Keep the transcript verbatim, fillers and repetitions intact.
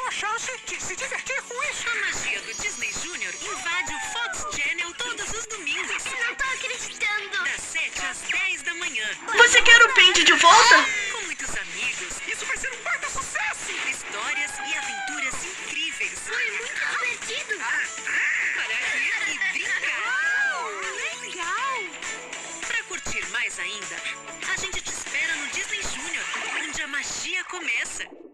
uma chance de se divertir com isso. A magia do Disney Junior invade o Fox Channel todos os domingos. Eu não tô acreditando. Das sete às dez da manhã. Você quer o Pente de volta? Com muitos amigos, Isso vai ser um baita sucesso. histórias e aventuras incríveis. Foi muito divertido. Para rir e brincar. Legal. Pra curtir mais ainda, a gente te espera no Disney Junior, onde a magia começa.